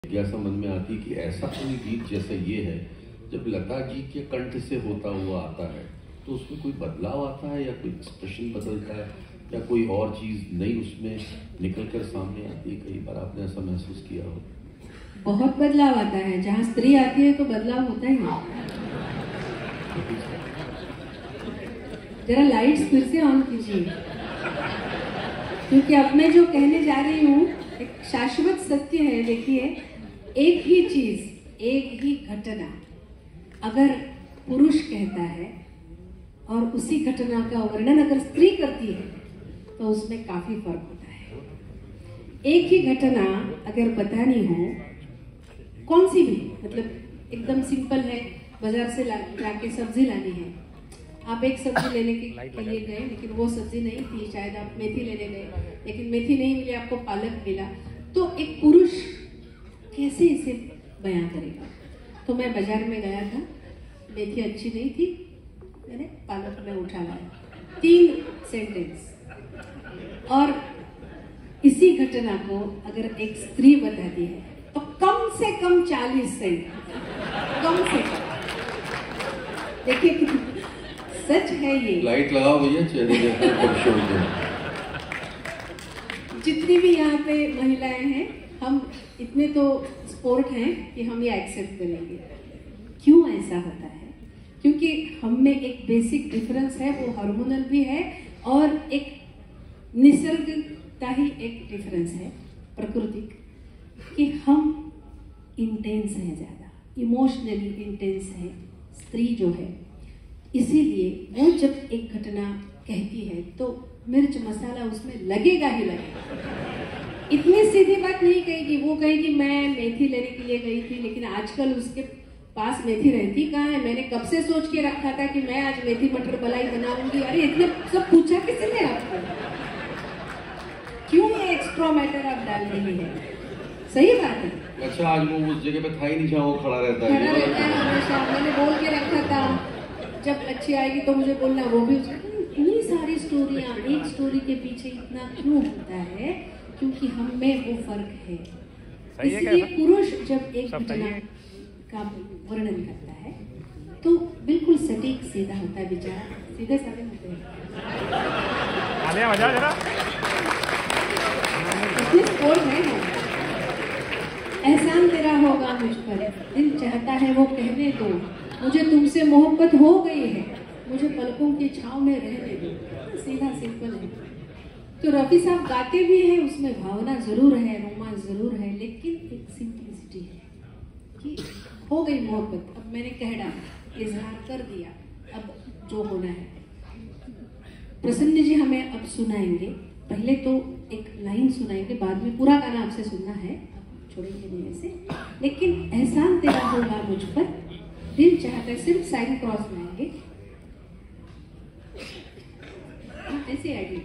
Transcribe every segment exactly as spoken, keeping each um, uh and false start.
जिज्ञासा मन में आती कि ऐसा कोई गीत जैसा ये है, जब लता जी के कंठ से होता हुआ आता है तो उसमें कोई बदलाव आता है या कोई एक्सप्रेशन बदलता है या कोई और चीज़ नई उसमें निकल कर सामने आती है? कई बार आपने ऐसा महसूस किया हो? बहुत बदलाव आता है। जहाँ स्त्री आती है तो बदलाव होता ही है। जरा लाइट्स फिर से ऑन कीजिए, क्योंकि अब मैं जो कहने जा रही हूँ एक शाश्वत सत्य है। देखिए, एक ही चीज, एक ही घटना अगर पुरुष कहता है और उसी घटना का वर्णन अगर स्त्री करती है तो उसमें काफी फर्क होता है। एक ही घटना अगर बतानी हो, कौन सी भी, मतलब एकदम सिंपल है, बाजार से जाके सब्जी लानी है, आप एक सब्जी लेने के लिए गए लेकिन वो सब्जी नहीं थी, शायद आप मेथी लेने गए लेकिन मेथी नहीं मिली, आपको पालक मिला, तो एक पुरुष कैसे इसे बयां करेगा? तो मैं बाजार में गया था, मेथी अच्छी नहीं थी, मैंने पालक में उठा लाया, तीन सेंटेंस। और इसी घटना को अगर एक स्त्री बताती है तो कम से कम चालीस सेंटेंस, कम से कम। देखिए सच है ये। लाइट लगाओ भैया, चेहरे जितनी भी यहाँ पे महिलाएं हैं, हम इतने तो स्पोर्ट हैं कि हम ये एक्सेप्ट करेंगे। क्यों ऐसा होता है? क्योंकि हम में एक बेसिक डिफरेंस है, वो हार्मोनल भी है और एक निसर्गता ही एक डिफरेंस है, प्राकृतिक, कि हम इंटेंस हैं, ज़्यादा इमोशनली इंटेंस है स्त्री जो है। इसीलिए वो जब एक घटना कहती है तो मिर्च मसाला उसमें लगेगा ही लगेगा। इतनी सीधी बात नहीं कहेगी, वो कहेगी मैं मेथी लेने के लिए गई थी लेकिन आजकल उसके पास मेथी रहती कहाँ है, मैंने कब से सोच के रखा था कि मैं आज मेथी मटर मलाई बनाऊंगी। अरे इतने सब पूछा किसी ने आपको? क्यों ये एक्स्ट्रा मैटर आप डाल रही है? सही बात है। अच्छा, आज वो उस जगह पे था ही नहीं जहाँ वो खड़ा रहता है। खड़ा रहता है हमेशा। मैंने बोल के रखा था जब अच्छी आएगी तो मुझे बोलना, वो भी इतनी सारी स्टोरियाँ, एक स्टोरी के पीछे इतना क्यों होता है? क्योंकि हम में वो फर्क है। इसलिए पुरुष जब एक घटना का वर्णन करता है तो बिल्कुल सटीक सीधा होता है, बेचारा सीधे साधे होते हैं। एहसान तेरा होगा मुझ पर, दिल चाहता है वो कहने दो, मुझे तुमसे मोहब्बत हो गई है, मुझे पलकों की छांव में रहने दो। सीधा सिंपल है। तो रफी साहब गाते भी हैं, उसमें भावना जरूर है, रोमांस जरूर है, लेकिन एक सिंपलिसिटी है कि हो गई मोहब्बत, अब मैंने कह डाला, इजहार कर दिया, अब जो होना है। प्रसन्न जी हमें अब सुनाएंगे, पहले तो एक लाइन सुनाएंगे, बाद में पूरा गाना आपसे सुनना है, छोड़ेंगे नहीं ऐसे। लेकिन एहसान तेरा होगा मुझ पर, दिल चाहता है, सिर्फ साइन क्रॉस में आएंगे ऐसे आएंगे।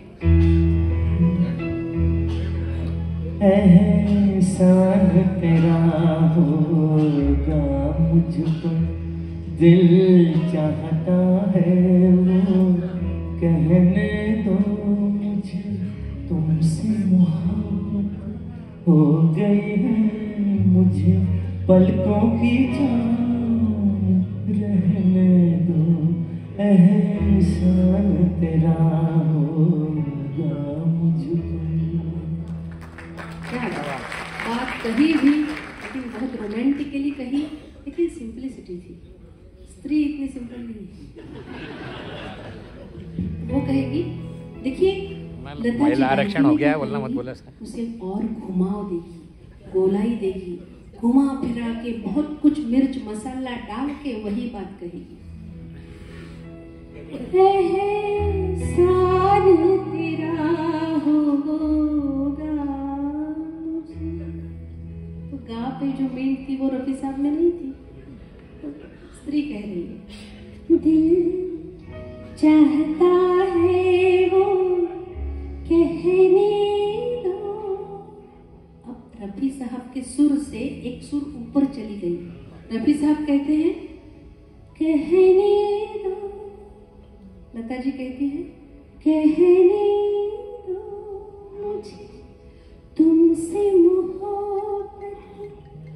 एहसान तेरा होगा मुझ पर, दिल चाहता है वो कहने दो, मुझे तुमसे मोहब्बत हो गई है, मुझे पलकों की छांव रहने दो। एहसान तेरा होगा मुझ पर। बात कही भी, लेकिन बहुत रोमांटिकली कही, लेकिन सिंपलिसिटी थी। स्त्री इतनी सिंपल नहीं है। वो कहेगी, देखिए महिला आरक्षण हो गया है, बोलना मत बोला सर। उसे और घुमाव देगी, गोलाई देगी, घुमा फिरा के बहुत कुछ मिर्च मसाला डाल के वही बात कहेगी। एहसान तेरा होगा मुझे। तो गा पे जो मेन थी वो रफी साहब में नहीं थी, तो स्त्री कह रही है, दिल चाहता है वो कहने दो। अब रफी साहब के सुर से एक सुर ऊपर चली गई। रफी साहब कहते हैं कहने दो, लता जी कहती है कहने दो, मुझे तुमसे मोहब्बत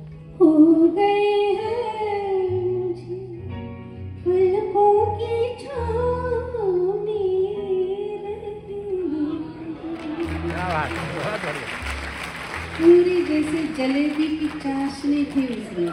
जिंदगी की चाशनी थी उसमें।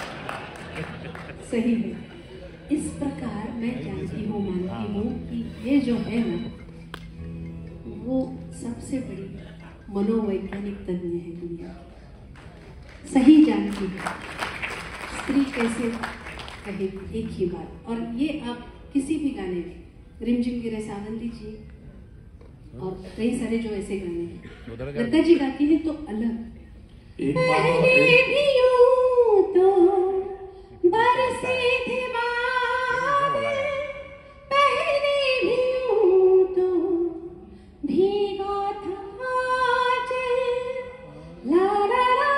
सही है। इस प्रकार मैं जानती हूँ, मानती हूँ कि ये जो है ना, वो सबसे बड़ी मनोवैज्ञानिक तज्ञ है दुनिया की। सही जानती है स्त्री कैसे कहेगी एक ही बात। और ये आप किसी भी गाने में, रिमझिम गिरे सावन दीजिए और कई सारे जो ऐसे गाने हैं, लता जी गाती हैं तो अलग। एक पहले भी यूं तो बरसे थे बादल, पहले भी यूं तो भीगा था आंचल, ला ला ला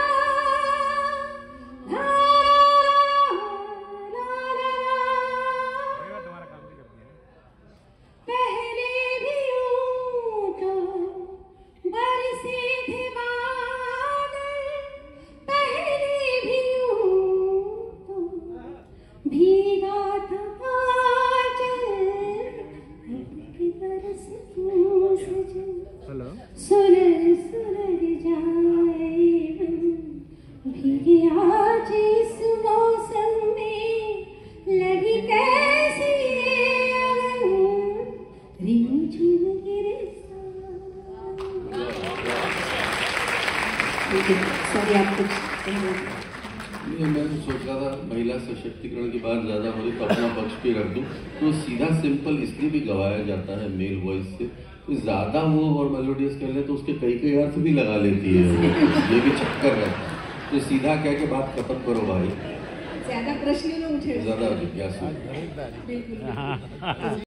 ला ला ला ला। पहले भी यूं तो बरसे थे बादल, पहले भी यूं तो भीगा था आंचल, कि बरस तू सजन, सुलर सुलर जाए मन, भीगे आज इस मौसम में, लगी कैसी ये अगन, रिमझिम गिरे सॉरी आप कुछ कह रहे थे। ये मैं सोच रहा था महिला सशक्तिकरण की बात ज्यादा हो रही तो अपना पक्ष पे रख दूं, तो सीधा सिंपल इसलिए भी गवाया जाता है मेल वॉइस से, तो ज्यादा वो और मेलोडियस कर ले तो उसके कई कई अर्थ भी लगा लेती है, ये भी चक्कर रहता है। तो सीधा कह के बात खत्म करो भाई, ज्यादा प्रश्न न उठे, ज्यादा जिज्ञासु। बिल्कुल।